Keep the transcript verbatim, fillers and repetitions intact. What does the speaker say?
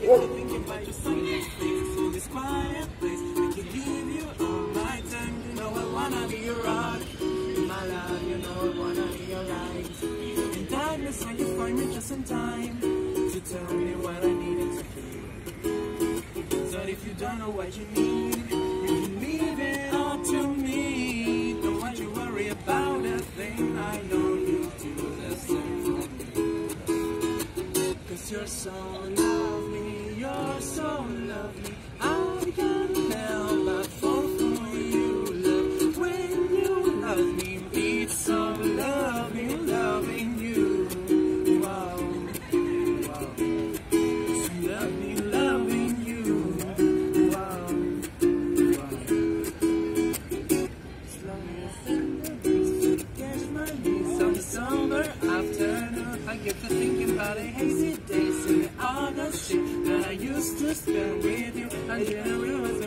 get to thinking about your silent face in this quiet place. I can give you all my time. You know I wanna be your rock. My love, you know I wanna be your light. In darkness when you find me just in time to tell me what I needed to hear. So if you don't know what you need, you can leave it all to me. Don't want you worry about a thing. I know you do the same for me. Cause you're so lovely, you're so lovely. I can't help but fall for you, love. When you love me, it's so lovely, loving you. Wow, wow. So lovely, loving you. Wow, wow. Slowly ascend the breeze to catch my knees on the summer afternoon. I get to thinking about a hazy days in the August shit that I used to spend with you. I didn't realize